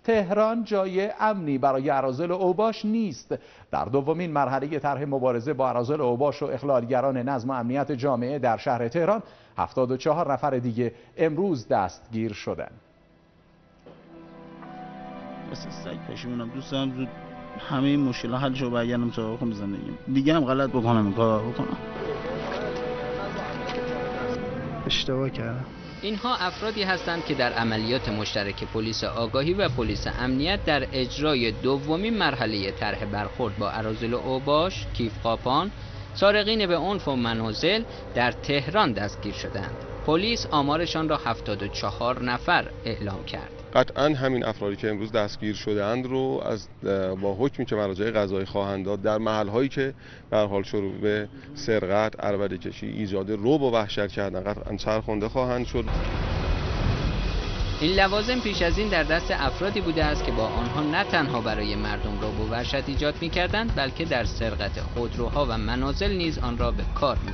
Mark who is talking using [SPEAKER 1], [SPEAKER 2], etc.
[SPEAKER 1] تهران جای امنی برای اراذل اوباش نیست. در دومین مرحله طرح مبارزه با اراذل اوباش و اخلالگران نظم و امنیت جامعه در شهر تهران 74 نفر دیگه امروز دستگیر شدند.
[SPEAKER 2] مثل سگ پشیمونم، دوست دارم زود همه این مشکلات حل شه و برگردم سراغ خودم زندگیم. دیگه هم غلط بکنم این کارو بکنم. اشتباه کردم.
[SPEAKER 3] اینها افرادی هستند که در عملیات مشترک پلیس آگاهی و پلیس امنیت در اجرای دومین مرحله طرح برخورد با اراذل اوباش، کیفقاپان، سارقین به عنف و منازل در تهران دستگیر شدند. پلیس آمارشان را 74 نفر اعلام کرد.
[SPEAKER 4] قطعا همین افرادی که امروز دستگیر شده‌اند رو با حکمی که مراجع قضایی خواهند داد در محل‌هایی که به هر حال شروع به سرقت، عربده‌کشی، ایجاد رعب و وحشت کردن قطعا سرخونده خواهند شد.
[SPEAKER 3] این لوازم پیش از این در دست افرادی بوده است که با آنها نه تنها برای مردم رعب و وحشت ایجاد می‌کردند، بلکه در سرقت خودروها و منازل نیز آن را به کار